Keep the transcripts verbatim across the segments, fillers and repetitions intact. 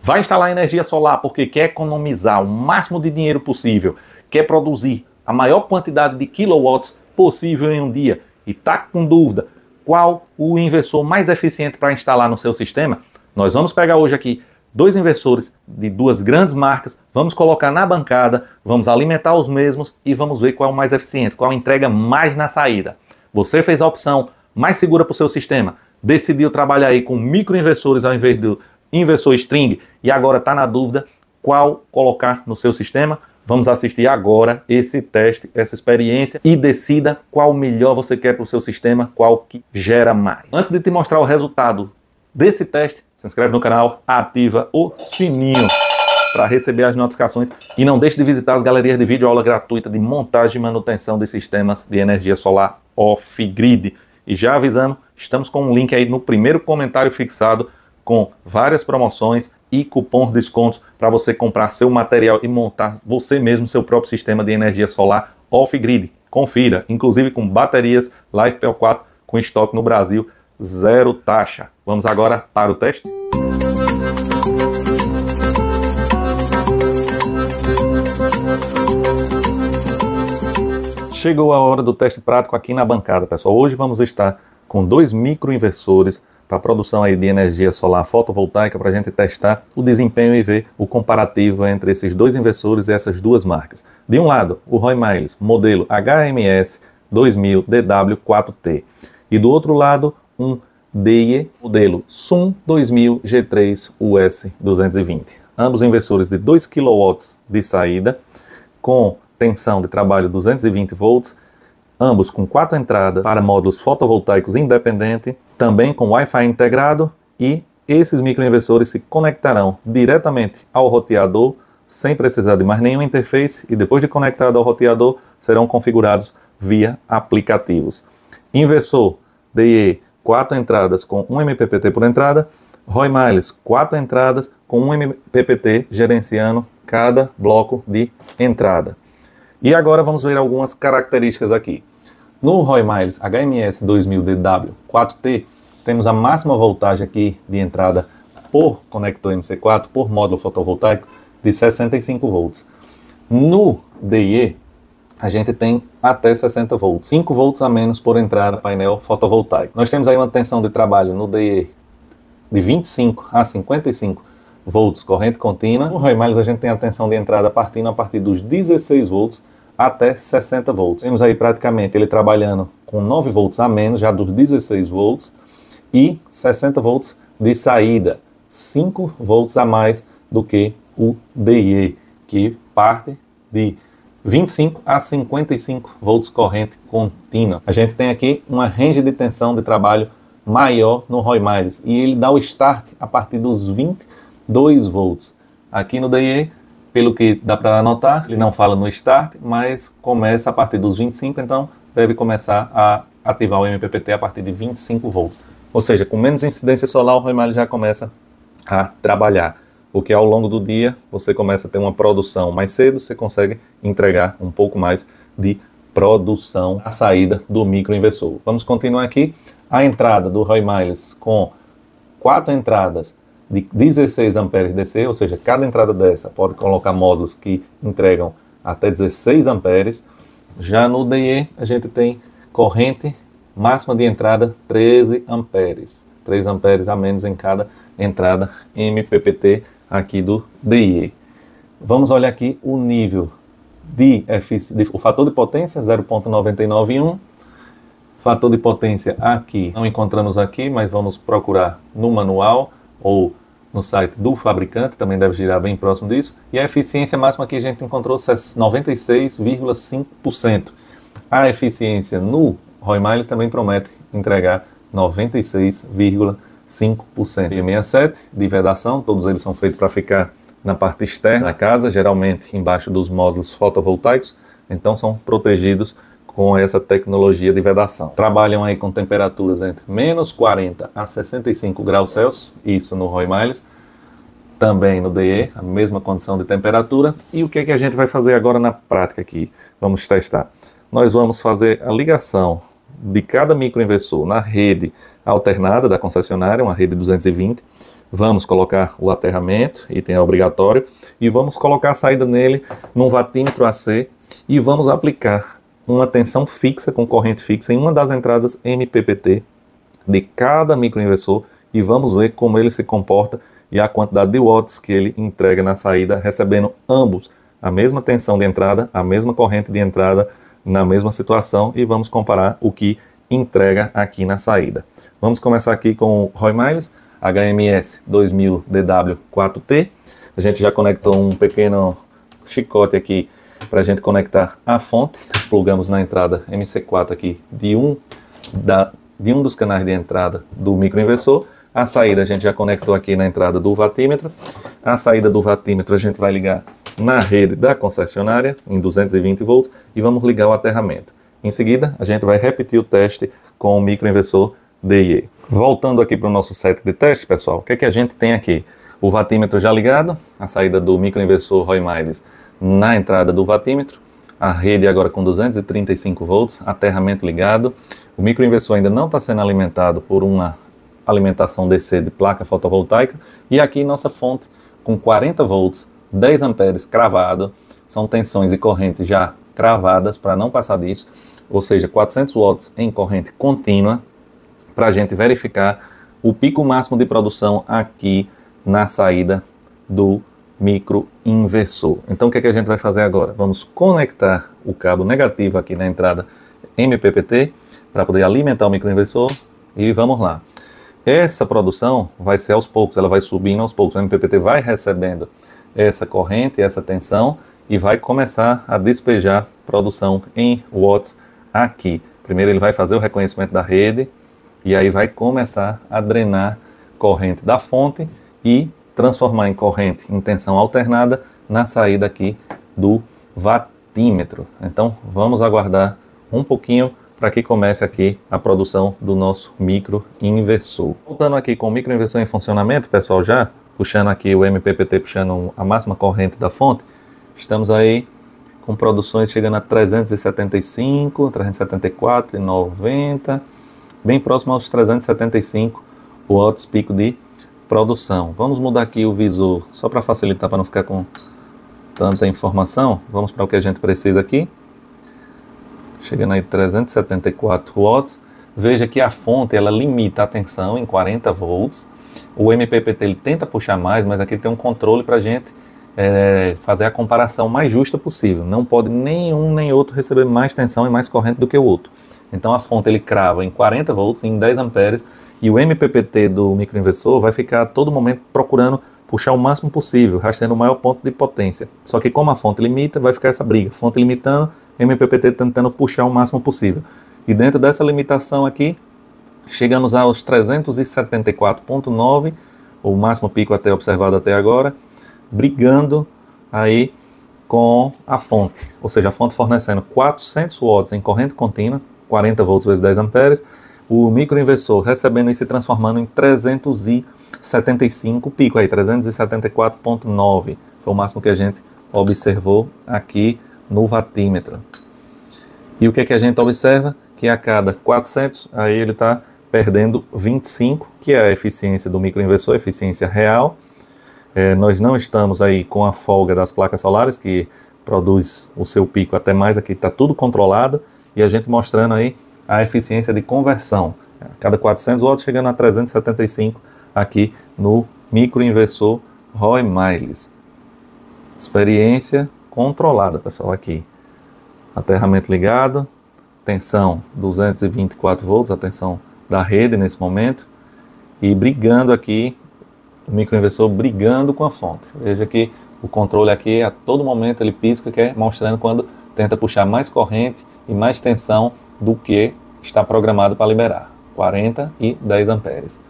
Vai instalar energia solar porque quer economizar o máximo de dinheiro possível, quer produzir a maior quantidade de kilowatts possível em um dia e está com dúvida qual o inversor mais eficiente para instalar no seu sistema? Nós vamos pegar hoje aqui dois inversores de duas grandes marcas, vamos colocar na bancada, vamos alimentar os mesmos e vamos ver qual é o mais eficiente, qual entrega mais na saída. Você fez a opção mais segura para o seu sistema, decidiu trabalhar aí com microinversores ao invés do inversor string e agora está na dúvida qual colocar no seu sistema? Vamos assistir agora esse teste, essa experiência e decida qual melhor você quer para o seu sistema, qual que gera mais. Antes de te mostrar o resultado desse teste, se inscreve no canal, ativa o sininho para receber as notificações e não deixe de visitar as galerias de vídeo aula gratuita de montagem e manutenção de sistemas de energia solar off-grid. E já avisando, estamos com um link aí no primeiro comentário fixado com várias promoções e cupons de descontos para você comprar seu material e montar você mesmo seu próprio sistema de energia solar off-grid. Confira, inclusive com baterias LiFePO quatro com estoque no Brasil, zero taxa. Vamos agora para o teste? Chegou a hora do teste prático aqui na bancada, pessoal. Hoje vamos estar com dois microinversores para a produção aí de energia solar fotovoltaica para a gente testar o desempenho e ver o comparativo entre esses dois inversores e essas duas marcas. De um lado, o Roy Miles, modelo H M S dois mil D W quatro T. E do outro lado, um D I E, modelo SUN dois mil G três U S duzentos e vinte. Ambos inversores de dois quilowatts de saída, com tensão de trabalho duzentos e vinte volts, ambos com quatro entradas para módulos fotovoltaicos independentes, também com Wi-Fi integrado, e esses microinversores se conectarão diretamente ao roteador, sem precisar de mais nenhuma interface, e depois de conectado ao roteador, serão configurados via aplicativos. Inversor D I E, quatro entradas com um M P P T por entrada, Roy Miles, quatro entradas com um M P P T gerenciando cada bloco de entrada. E agora vamos ver algumas características aqui. No Roy Miles H M S dois mil D W quatro T, temos a máxima voltagem aqui de entrada por conector M C quatro, por módulo fotovoltaico, de sessenta e cinco volts. No D I E, a gente tem até sessenta volts, cinco volts a menos por entrada painel fotovoltaico. Nós temos aí uma tensão de trabalho no D I E de vinte e cinco a cinquenta e cinco volts corrente contínua. No Roy Miles a gente tem a tensão de entrada partindo a partir dos dezesseis volts até sessenta volts. Temos aí praticamente ele trabalhando com nove volts a menos, já dos dezesseis volts, e sessenta volts de saída, cinco volts a mais do que o D I E, que parte de vinte e cinco a cinquenta e cinco volts corrente contínua. A gente tem aqui uma range de tensão de trabalho maior no Roy Miles, e ele dá o start a partir dos vinte e dois volts. Aqui no D I E, pelo que dá para anotar, ele não fala no start, mas começa a partir dos vinte e cinco, então deve começar a ativar o M P P T a partir de vinte e cinco volts. Ou seja, com menos incidência solar, o Roy Miles já começa a trabalhar. Porque ao longo do dia você começa a ter uma produção mais cedo, você consegue entregar um pouco mais de produção à saída do microinversor. Vamos continuar aqui. A entrada do Roy Miles com quatro entradas de dezesseis amperes D C, ou seja, cada entrada dessa pode colocar módulos que entregam até dezesseis amperes. Já no D I E a gente tem corrente máxima de entrada treze amperes, três amperes a menos em cada entrada M P P T aqui do D I E. Vamos olhar aqui o nível de, efici... de o fator de potência zero ponto nove nove e um. Fator de potência aqui, não encontramos aqui, mas vamos procurar no manual ou no site do fabricante, também deve girar bem próximo disso. E a eficiência máxima aqui a gente encontrou noventa e seis vírgula cinco por cento. A eficiência no Roy Miles também promete entregar noventa e seis vírgula cinco por cento. P sessenta e sete de vedação, todos eles são feitos para ficar na parte externa da casa, geralmente embaixo dos módulos fotovoltaicos, então são protegidos com essa tecnologia de vedação. Trabalham aí com temperaturas entre menos quarenta a sessenta e cinco graus Celsius, isso no Roy Miles, também no D I E, a mesma condição de temperatura. E o que é que a gente vai fazer agora na prática aqui? Vamos testar. Nós vamos fazer a ligação de cada microinversor na rede alternada da concessionária, uma rede duzentos e vinte, Vamos colocar o aterramento, item é obrigatório, e vamos colocar a saída nele num vatímetro A C e vamos aplicar uma tensão fixa com corrente fixa em uma das entradas M P P T de cada microinversor e vamos ver como ele se comporta e a quantidade de watts que ele entrega na saída, recebendo ambos a mesma tensão de entrada, a mesma corrente de entrada na mesma situação e vamos comparar o que entrega aqui na saída. Vamos começar aqui com o Roy Miles H M S dois mil D W quatro T. A gente já conectou um pequeno chicote aqui para a gente conectar a fonte. Plugamos na entrada M C quatro aqui de um, da, de um dos canais de entrada do microinversor. A saída a gente já conectou aqui na entrada do vatímetro. A saída do vatímetro a gente vai ligar na rede da concessionária em duzentos e vinte volts e vamos ligar o aterramento. Em seguida, a gente vai repetir o teste com o microinversor D I E. Voltando aqui para o nosso set de teste, pessoal, o que é que a gente tem aqui? O vatímetro já ligado, a saída do microinversor Roy Miles na entrada do vatímetro, a rede agora com duzentos e trinta e cinco volts, aterramento ligado. O microinversor ainda não está sendo alimentado por uma alimentação D C de placa fotovoltaica e aqui nossa fonte com quarenta volts, dez amperes cravado, são tensões e correntes já cravadas para não passar disso, ou seja, quatrocentos watts em corrente contínua, para a gente verificar o pico máximo de produção aqui na saída do microinversor. Então o que é que a gente vai fazer agora? Vamos conectar o cabo negativo aqui na entrada M P P T para poder alimentar o microinversor e vamos lá. Essa produção vai ser aos poucos, ela vai subindo aos poucos, o M P P T vai recebendo essa corrente, essa tensão e vai começar a despejar produção em watts aqui. Primeiro ele vai fazer o reconhecimento da rede e aí vai começar a drenar corrente da fonte e transformar em corrente em tensão alternada na saída aqui do vatímetro. Então vamos aguardar um pouquinho para que comece aqui a produção do nosso microinversor. Voltando aqui com o microinversor em funcionamento, pessoal, já puxando aqui o M P P T, puxando a máxima corrente da fonte, estamos aí com produções chegando a trezentos e setenta e cinco, trezentos e setenta e quatro, noventa, bem próximo aos trezentos e setenta e cinco watts pico de produção. Vamos mudar aqui o visor, só para facilitar, para não ficar com tanta informação. Vamos para o que a gente precisa aqui. Chegando aí trezentos e setenta e quatro watts. Veja que a fonte ela limita a tensão em quarenta volts. O M P P T ele tenta puxar mais, mas aqui tem um controle para a gente é, fazer a comparação mais justa possível. Não pode nenhum nem outro receber mais tensão e mais corrente do que o outro. Então a fonte ele crava em quarenta volts, em dez amperes, e o M P P T do microinversor vai ficar a todo momento procurando puxar o máximo possível, rastreando o maior ponto de potência. Só que como a fonte limita, vai ficar essa briga. Fonte limitando, M P P T tentando puxar o máximo possível. E dentro dessa limitação aqui, chegamos aos trezentos e setenta e quatro ponto nove, o máximo pico até observado até agora, brigando aí com a fonte. Ou seja, a fonte fornecendo quatrocentos watts em corrente contínua, quarenta volts vezes dez amperes, o microinversor recebendo e se transformando em trezentos e setenta e cinco pico aí, trezentos e setenta e quatro ponto nove. Foi o máximo que a gente observou aqui no vatímetro. E o que é que a gente observa? Que a cada quatrocentos, aí ele está perdendo vinte e cinco, que é a eficiência do microinversor, eficiência real. É, nós não estamos aí com a folga das placas solares, que produz o seu pico até mais, aqui está tudo controlado, e a gente mostrando aí a eficiência de conversão. A cada quatrocentos watts chegando a trezentos e setenta e cinco aqui no microinversor Roy Miles. Experiência controlada, pessoal, aqui. Aterramento ligado, tensão duzentos e vinte e quatro volts, a tensão da rede nesse momento, e brigando aqui, o microinversor brigando com a fonte. Veja que o controle aqui, a todo momento ele pisca, que é mostrando quando tenta puxar mais corrente e mais tensão do que está programado para liberar, quarenta e dez amperes.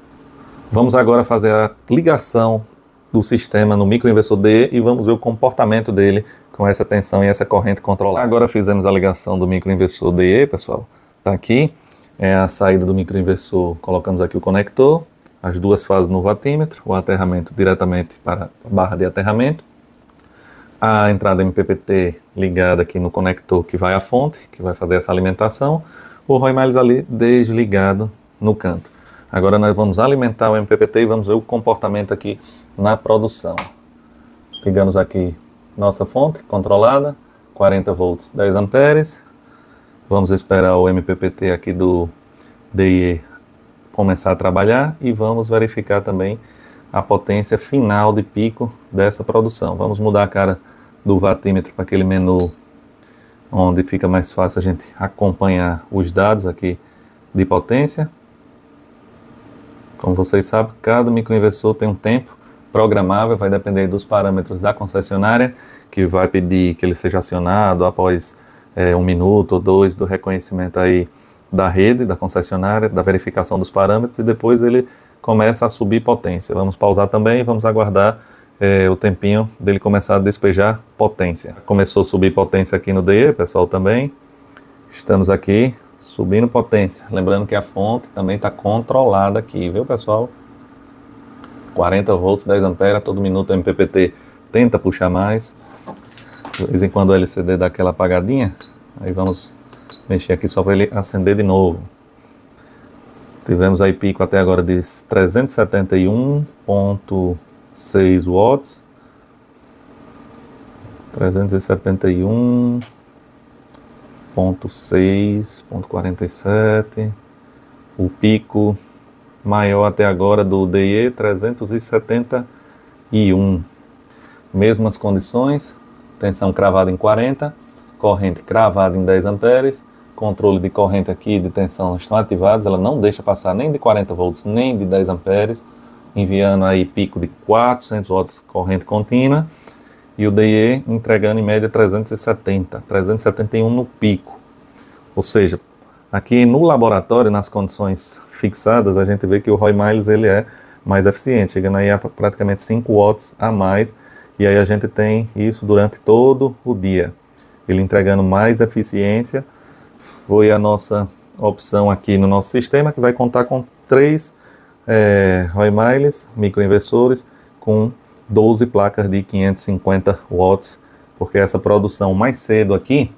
Vamos agora fazer a ligação do sistema no microinversor D e vamos ver o comportamento dele com essa tensão e essa corrente controlada. Agora fizemos a ligação do microinversor D E, pessoal. Está aqui, é a saída do microinversor, colocamos aqui o conector, as duas fases no vatímetro, o aterramento diretamente para a barra de aterramento, a entrada M P P T ligada aqui no conector que vai à fonte, que vai fazer essa alimentação, o Roy Miles ali desligado no canto. Agora nós vamos alimentar o M P P T e vamos ver o comportamento aqui na produção. Pegamos aqui nossa fonte controlada, quarenta volts, dez amperes. Vamos esperar o M P P T aqui do D I E começar a trabalhar e vamos verificar também a potência final de pico dessa produção. Vamos mudar a cara do wattímetro para aquele menu onde fica mais fácil a gente acompanhar os dados aqui de potência. Como vocês sabem, cada microinversor tem um tempo programável, vai depender dos parâmetros da concessionária, que vai pedir que ele seja acionado após é, um minuto ou dois do reconhecimento aí da rede, da concessionária, da verificação dos parâmetros, e depois ele começa a subir potência. Vamos pausar também e vamos aguardar é, o tempinho dele começar a despejar potência. Começou a subir potência aqui no D E, pessoal, também. Estamos aqui subindo potência. Lembrando que a fonte também está controlada aqui, viu, pessoal? quarenta volts, dez amperes, a todo minuto o M P P T tenta puxar mais. De vez em quando o L C D dá aquela apagadinha. Aí vamos mexer aqui só para ele acender de novo. Tivemos aí pico até agora de trezentos e setenta e um vírgula seis watts. trezentos e setenta e um vírgula seis, vírgula quarenta e sete. O pico maior até agora do D I E, trezentos e setenta e um. Mesmas condições, tensão cravada em quarenta, corrente cravada em dez amperes, controle de corrente aqui de tensão estão ativados, ela não deixa passar nem de quarenta volts nem de dez amperes, enviando aí pico de quatrocentos watts corrente contínua, e o D I E entregando em média trezentos e setenta, trezentos e setenta e um no pico. Ou seja, aqui no laboratório, nas condições fixadas, a gente vê que o Roy Miles ele é mais eficiente, chegando aí a praticamente cinco watts a mais, e aí a gente tem isso durante todo o dia. Ele entregando mais eficiência, foi a nossa opção aqui no nosso sistema, que vai contar com três é, Roy Miles microinversores com doze placas de quinhentos e cinquenta watts, porque essa produção mais cedo aqui,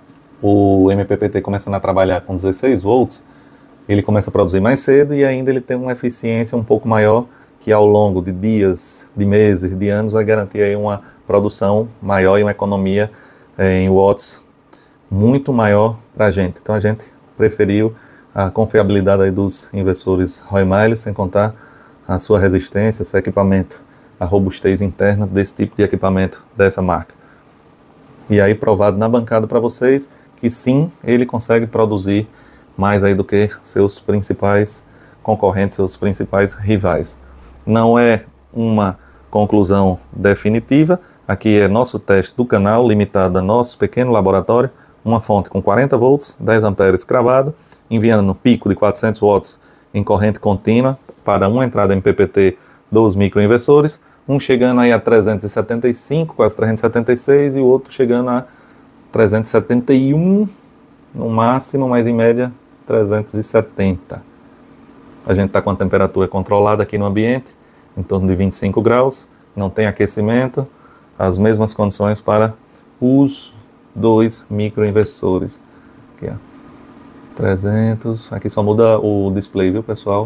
o M P P T começando a trabalhar com dezesseis volts, ele começa a produzir mais cedo e ainda ele tem uma eficiência um pouco maior, que ao longo de dias, de meses, de anos, vai garantir aí uma produção maior e uma economia é, em watts muito maior para a gente. Então a gente preferiu a confiabilidade aí dos inversores Roy Miles, sem contar a sua resistência, seu equipamento, a robustez interna desse tipo de equipamento dessa marca. E aí provado na bancada para vocês que sim, ele consegue produzir mais aí do que seus principais concorrentes, seus principais rivais. Não é uma conclusão definitiva, aqui é nosso teste do canal, limitado a nosso pequeno laboratório, uma fonte com quarenta volts, dez amperes cravado, enviando no pico de quatrocentos watts em corrente contínua para uma entrada M P P T dos microinversores, um chegando aí a trezentos e setenta e cinco, quase trezentos e setenta e seis, e o outro chegando a trezentos e setenta e um no máximo, mas em média trezentos e setenta. A gente está com a temperatura controlada aqui no ambiente, em torno de vinte e cinco graus, não tem aquecimento, as mesmas condições para os dois microinversores. Aqui, ó, trezentos, aqui só muda o display, viu, pessoal?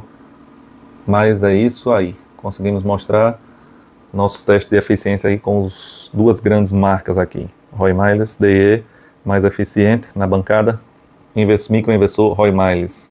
Mas é isso aí, conseguimos mostrar nossos testes de eficiência aí com as duas grandes marcas aqui, Roy Miles, D E, mais eficiente na bancada, microinversor Roy Miles.